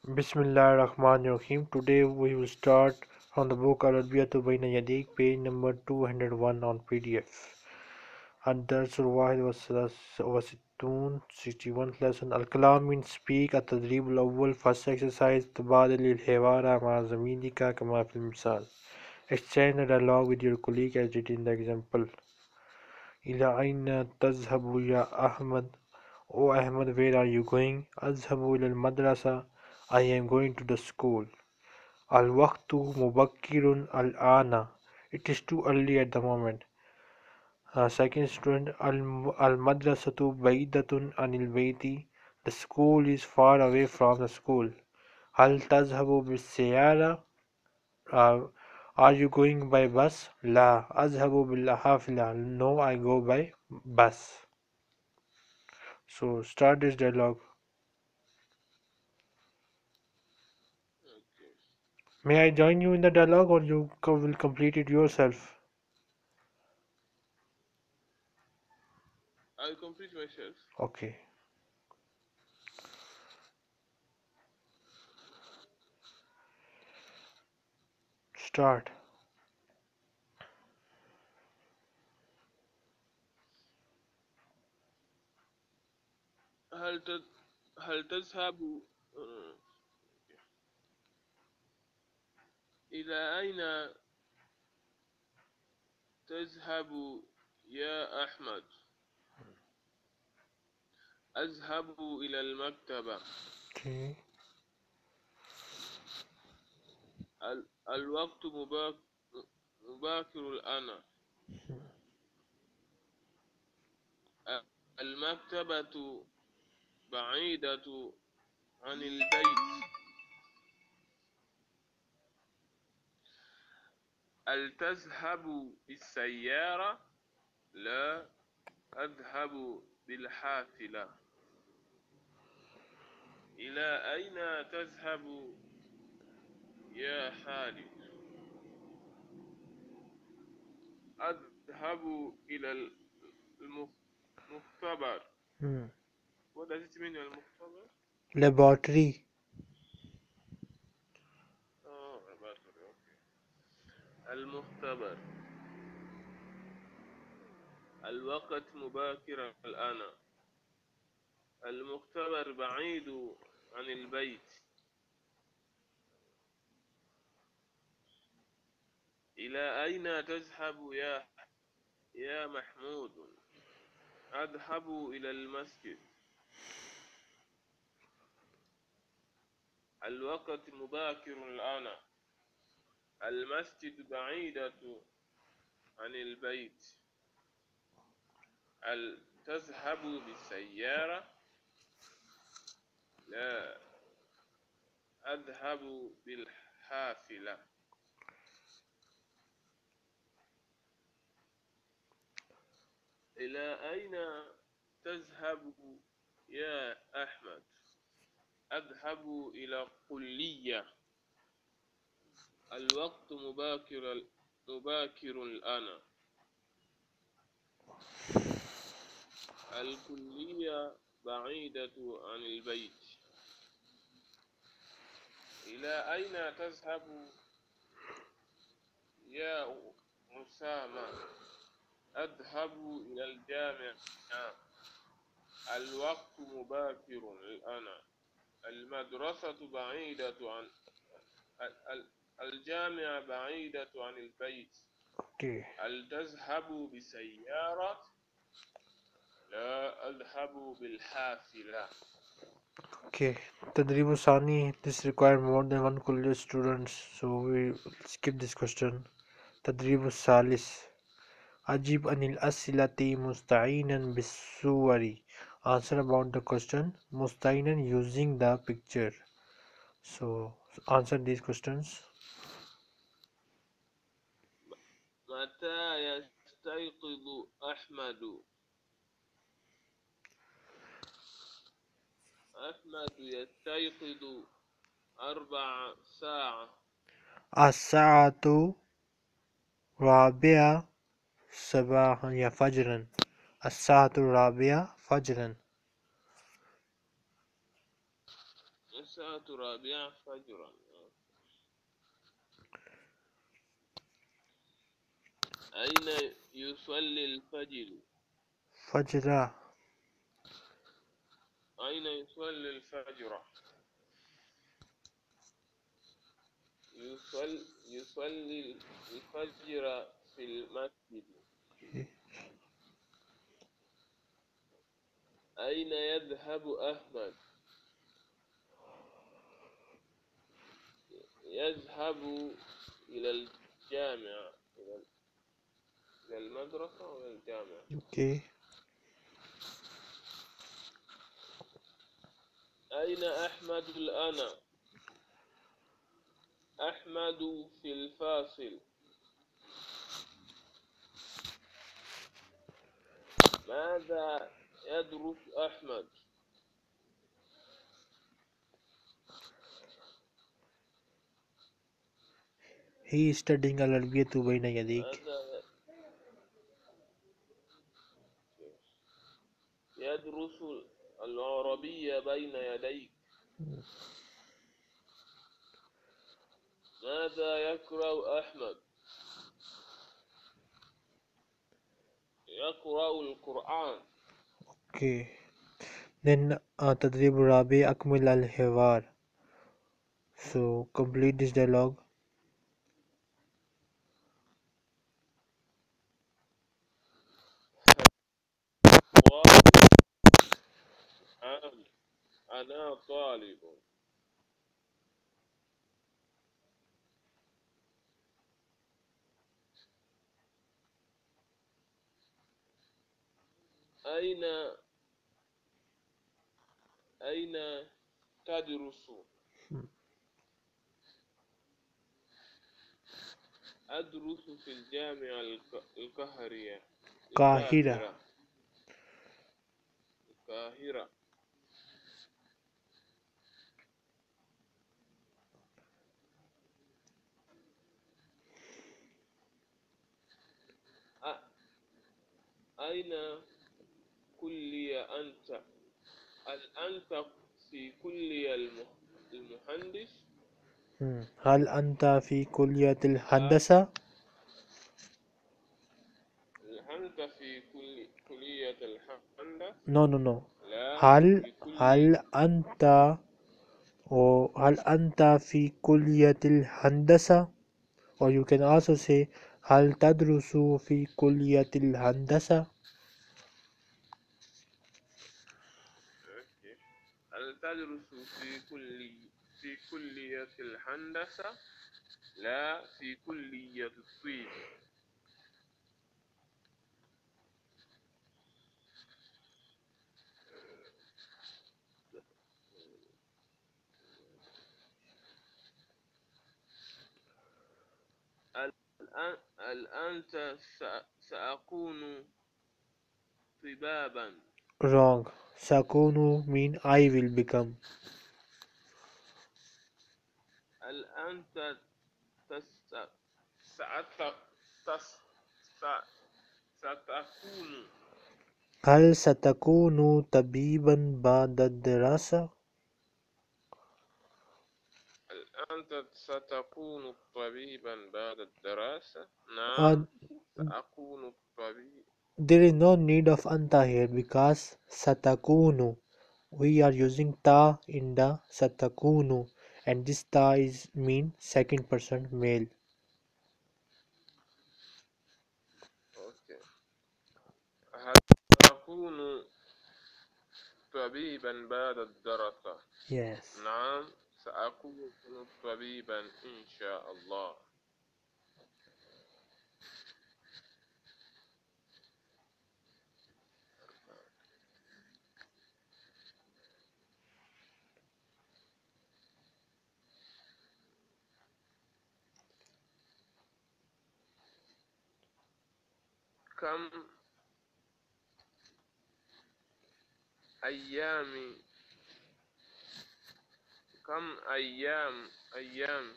Bismillahirrahmanirrahim. Today we will start from the book Al-Adbiyatu Bayna Yadik, page number 201 on PDF. الدرس Wahid والستون 61th lesson. الكلام means speak. التدريب الأول first exercise. تبادل الحوار مع زميلك كما في المثال. Exchange a dialogue with your colleague as written in the example. إلى أين تذهب يا أحمد? Oh Ahmed, where are you going? أذهب إلى المدرسة. I am going to the school. الوقت مبكر الآن. It is too early at the moment. Second student. المدرسة بعيدة عن البيت. The school is far away from the school. هل تذهب بالسيارة? Are you going by bus? Law أذهب بالحافلة. No, I go by bus. So start this dialogue. May I join you in the dialogue or you will complete it yourself? I'll complete myself. Okay. Start. هل تد... هل تذهب إلى أين تذهب يا أحمد؟ أذهب إلى المكتبة. Okay. الوقت مباكر الآن. المكتبة بعيدة عن البيت. هل تذهب بالسيارة؟ لا أذهب بالحافلة. إلى أين تذهب يا خالد؟ أذهب إلى المختبر. What does it mean المختبر? Laboratory. Oh, laboratory. Okay. المختبر. الوقت مباكر الآن. المختبر بعيد عن البيت. إلى أين تذهب يا محمود؟ أذهب إلى المسجد. الوقت مباكر الآن. المسجد بعيدة عن البيت. هل تذهب بالسيارة؟ لا أذهب بالحافلة. إلى أين تذهب يا أحمد؟ أذهب إلى الكلية. الوقت مباكر الآن. الكلية بعيدة عن البيت. إلى أين تذهب يا أسامة؟ أذهب إلى الجامعة. الوقت مباكر الآن. المدرسة بعيدة عن الجامعة بعيدة عن البيت. Okay. هل تذهب بسيارة؟ لا أذهب بالحافلة. Okay. Tadribu Sani. This requires more than one college students, so we skip this question. Tadribu Salis. Ajib anil asilati musta'inan bis-suwari. Answer about the question musta'inan using the picture. So answer these questions. متى يستيقظ أحمد؟ أحمد يستيقظ 4 ساعة. الساعة رابعة صباحا يا فجرا. الساعة الرابعة فجرا. الساعة الرابعة فجرا. أين يصلي الفجر؟ فجرة. أين يصلي الفجر؟ يصلي الفجر في المسجد. أين يذهب أحمد؟ يذهب إلى الجامعة، إلى المدرسة أو إلى الجامعة. Okay. أين أحمد الآن؟ أحمد في الفاصل. ماذا يدرس أحمد؟ He is studying العربية بين يديك. ماذا يدرس العربية بين يديك؟ ماذا يقرأ أحمد؟ يقرأ القرآن. Okay. Then تدريب الرابع أكمل الحوار. So complete this dialogue. أنا طالب. أين تدرس؟ أدرس في الجامعة القاهرة. قاهرة. القاهرة. أين كلية أنت؟ هل أنت في كلية المهندس؟ هل أنت في كلية لا. الهندسة؟ أنت في كلية الهندسة؟ No. لا، هل في هل كلية. أنت هل أنت في كلية الهندسة؟ Or you can also say هل تدرس في كلية الهندسة؟ أوكي. هل تدرس في كلية الهندسة؟ لا، في كلية الطب. الآن سأكون طبابا. Wrong. سأكون mean I will become. الآن ستكون. هل ستكون طبيبا بعد الدراسة؟ أنت ستكون طبيبا بعد الدراسة؟ Uh, نعم، سأكون طبيب. there is no need of anta here because satakunu. We are using ta in the satakunu and this ta is mean second person male. Okay. هل سأكون طبيبا بعد الدراسة؟ Yes. نعم، سأكون طبيبا إن شاء الله. كم أيام كم أيام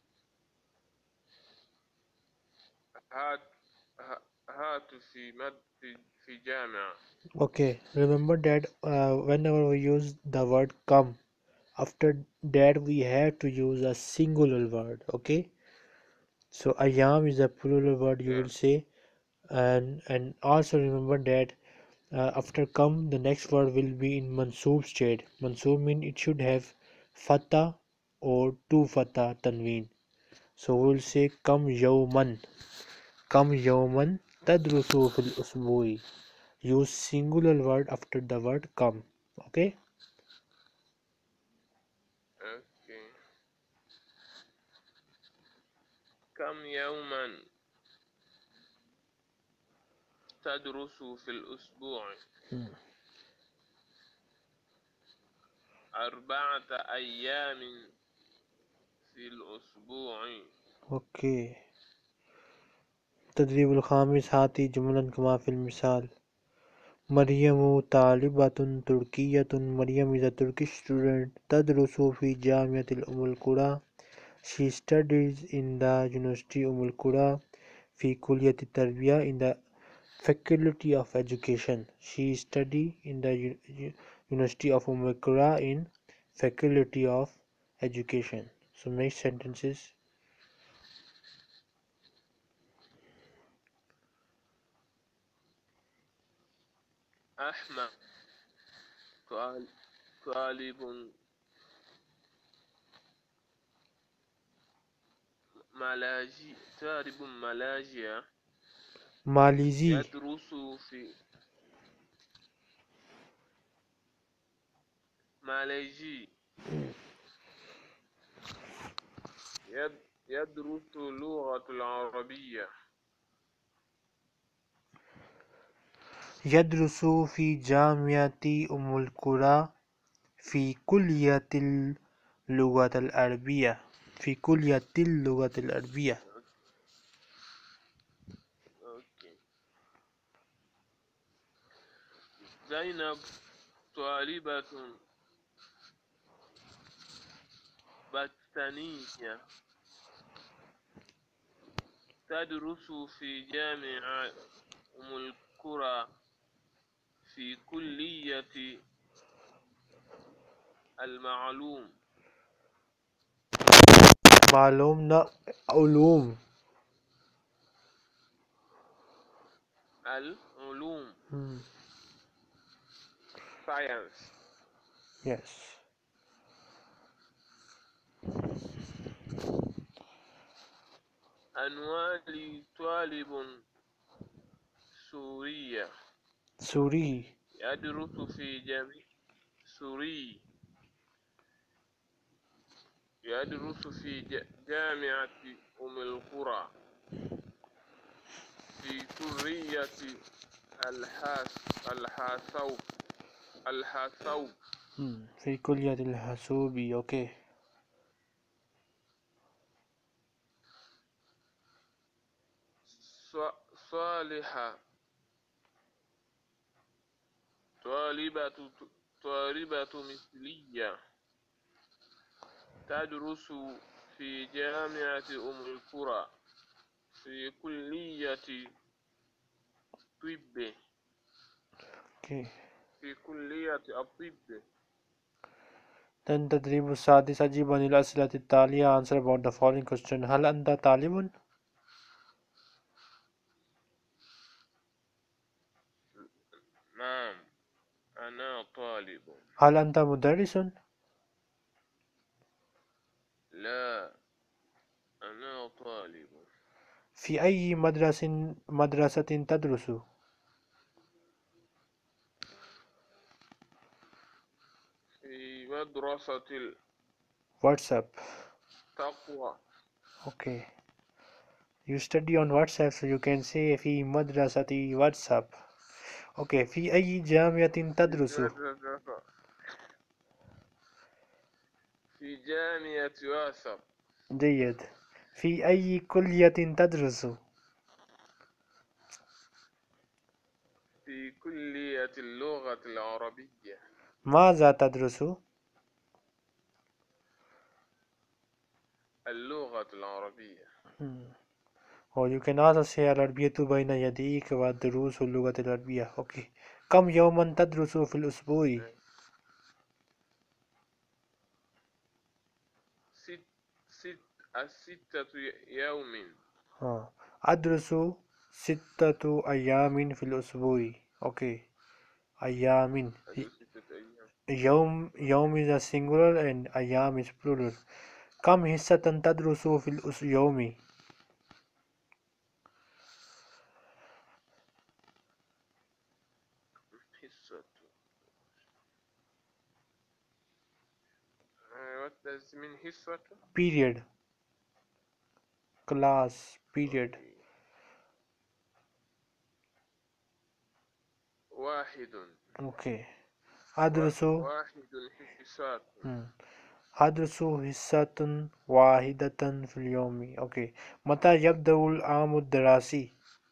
هات هات في جامعة. Okay, remember that whenever we use the word come After that we have to use a singular word. Okay, so ayam is a plural word, you Yeah. will say. And also remember that after come the next word will be in mansoob state. Mansoob means it should have fatha or two fatha tanween. So we will say come yawman tadrusu fil usbu'i. Use singular word after the word come. Okay. Okay. كم يوما تدرس في الأسبوع؟ Hmm. 4 أيام في الأسبوع. Okay. تدريب الخامس هاتي جملا كما في المثال. مريم طالبة تركية. مريم is a Turkish student. تدرس في جامعة أم القرى. She studies in the University أم القرى. في كلية التربية in the Faculty of Education. She study in the University of Umm al-Qura in Faculty of Education. So next sentences. أحمد طالب ملاجئ Malizi. يدرس في ماليزي يدرس اللغة العربية. يدرس في جامعة أم القرى في كلية اللغة العربية. في كلية اللغة العربية. أوكي. زينب طالبة باكستانية تدرس في جامعة أم القرى في كلية المعلوم معلومنا علوم. العلوم Hmm. science. Yes. أنوالي طالب سورية سوري. يدرس في سوري يدرس في جامعة أم القرى في كلية الحاسوب الحاسوب. في كلية الحاسوبي. Okay. صالحة طالبة مثلية تدرس في جامعة أم القرى في كلية طب Okay. في كلية الطب. Then تدريب السادس أجيب عن الأسئلة التالية. Answer about the following question. هل أنت طالب؟ نعم أنا طالب. هل أنت مدرس؟ لا أنا طالب. في أي مدرسة تدرس؟ في مدرسة WhatsApp. التقوى. Okay. You study on WhatsApp, so you can say في مدرسة WhatsApp. Okay. في أي جامعة تدرس؟ في جامعة واسب. جيد. في أي كلية تدرس؟ في كلية اللغة العربية. ماذا تدرس؟ اللغة العربية. Or you can also say العربية بين يديك والدروس اللغة العربية. Okay. كم يوما تدرس في الأسبوع؟ الستة يوم. हाँ अदरसु सित्ततु अय्यामिन फिल उसबुई ओके अय्यामिन أدرس 6 أيام. यौम is a singular and ayyam is plural कम हिस्सतन तदरुसु फिल उस यौमी حصة. What does it mean حصة? period class period Okay. واحد. okay अदरसु واحد حصة. अदरसु हिस्सतन वाहिदतन फिल यौमी ओके मता यब्दउल आमुद दरासी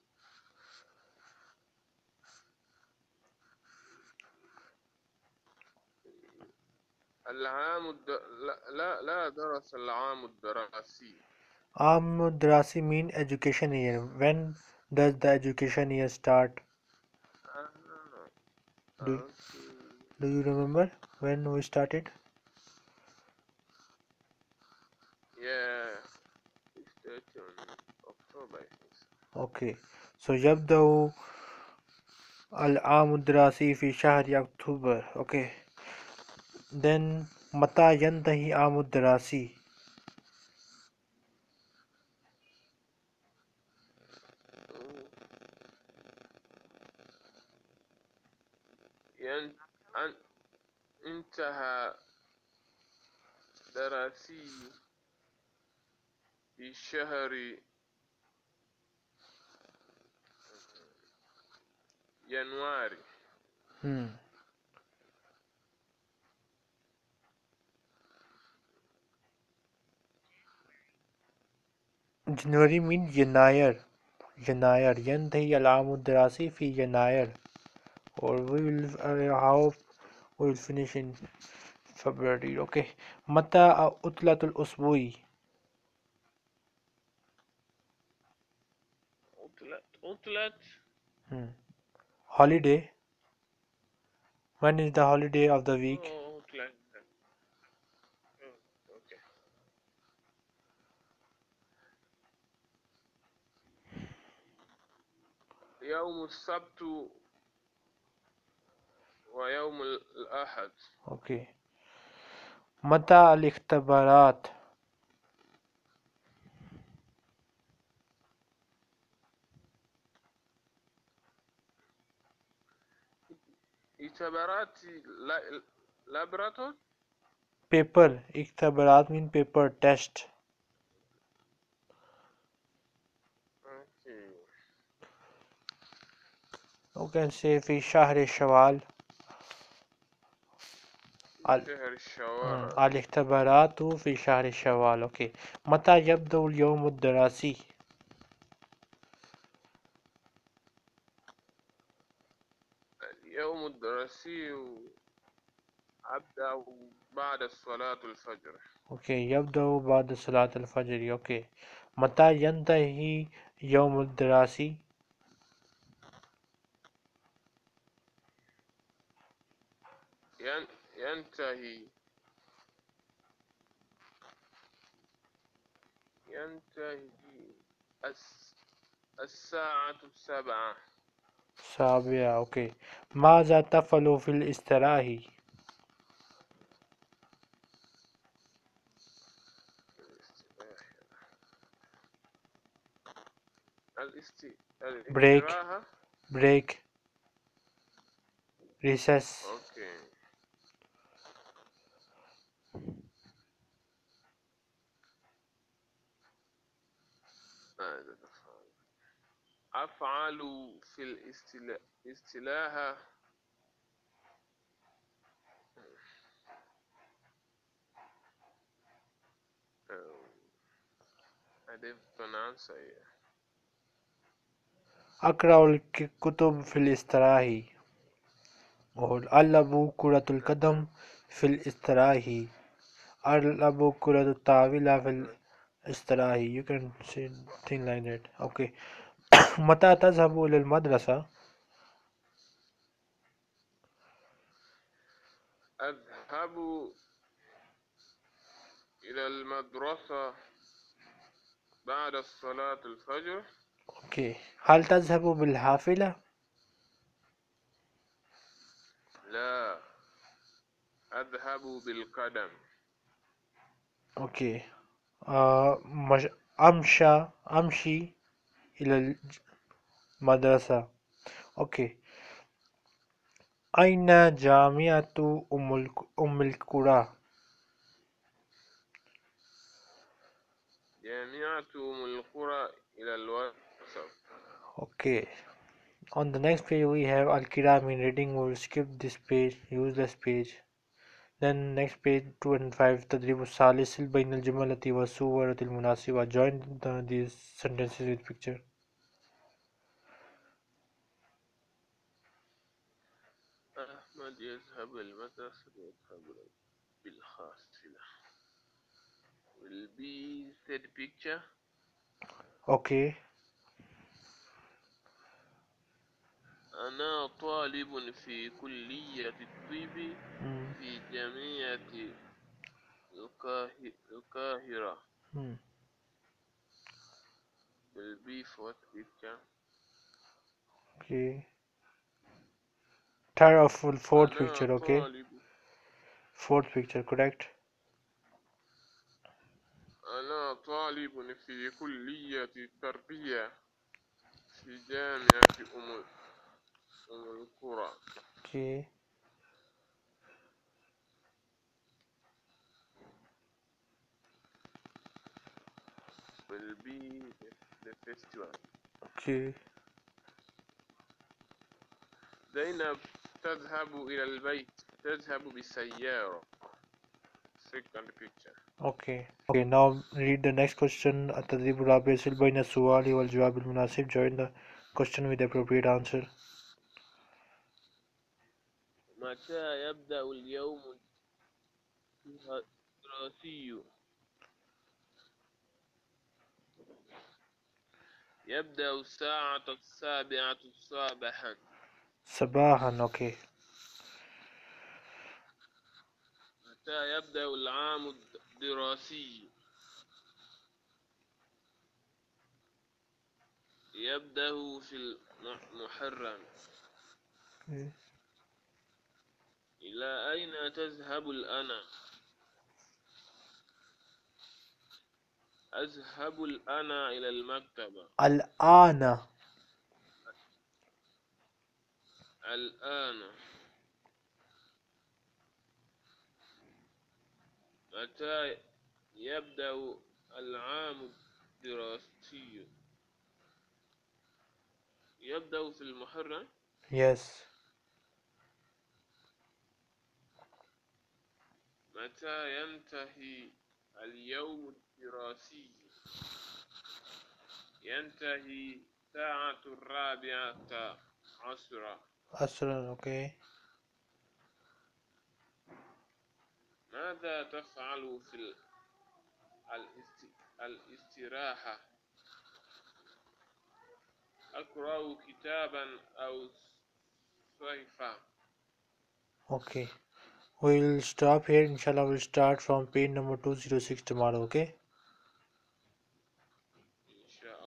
لا درس العام الدراسي. आमुद दरासी mean education year when does the education year start آه. do, Okay. do you remember when we started Yeah. It started on October, I think so. okay so يبدأ العام الدراسي في شهر October okay then متى ينتهي عام الدراسي ين... أن- انتهى دراسي في شهر يناير. hmm. January means يناير يناير ينتهي العام الدراسي في يناير or we will how we will finish in February okay متى عطلة الأسبوع عطلة. hmm. holiday when is the holiday of the week Oh, عطلة. Oh, okay. يوم السبت ويوم الأحد. okay متى الاختبارات اختبارات لابراتور. paper اختبارات mean paper test Okay. you can say في شهر شوال شهر شوال. الاختبارات في شهر شوال okay متى يبدأ اليوم الدراسي اليوم الدراسي أبدأ بعد صلاة الفجر. اوكي يبدأ بعد صلاة الفجر اوكي متى ينتهي يوم الدراسي ينتهي ينتهي الساعة 7. سابعة اوكي ماذا تفعل في الاستراحة break الاستراحة. break recess okay. ماذا تفعل؟ أفعل في الاستلاحة. I didn't pronounce it. أقرأ الكتب في الاستراحة और ألعب كرة القدم في الاستراحة ألعب كرة الطاولة في الاستراحة you can say thing like that okay متى تذهب إلى المدرسة أذهب إلى إلى المدرسة بعد صلاة الفجر. اوكي. هل تذهب بالحافلة؟ لا، أذهب بالقدم. اوكي. مش... أمشي إلى المدرسة. اوكي. أين جامعة أم القرى؟ جامعة أم القرى إلى الوسط. Okay. On the next page we have Al-Kiram in reading. We will skip this page, useless page. Then next page 205 تدريب الثالث سل بين الجملة والصورة المناسبة. Join these sentences with picture. Ahmed يذهب المدرسة ويذهب بالحافلة. Will be third picture. Okay. أنا طالب في كلية الطب Mm. في جامعة القاهرة. Mm. Will be fourth picture. Okay. Third of fourth أنا picture. Okay. طالب Fourth picture. Correct. أنا طالب في كلية التربية في جامعة أم القرى. Okay. Will be the first one. Okay. زينب تذهب إلى البيت تذهب بالسيارة. Second picture. Okay. Okay. Now read the next question. التدريب الرابع سل بين السؤال والجواب المناسب. Join the question with the appropriate answer. متى يبدأ اليوم الدراسي؟ يبدأ الساعة 7 صباحا. صباحا. Okay. متى يبدأ العام الدراسي؟ يبدأ في المحرم. Okay. إلى أين تذهب الآن؟ أذهب الآن إلى المكتبة. الآن. الآن. متى يبدأ العام الدراسي؟ يبدأ في المحرم. Yes. متى ينتهي اليوم الدراسي؟ ينتهي الساعة 14. أسرع. Okay. ماذا تفعل في الاستراحة؟ أقرأ كتابا أو صحيفة. Okay. We'll stop here. Inshallah, we'll start from page number 206 tomorrow. Okay.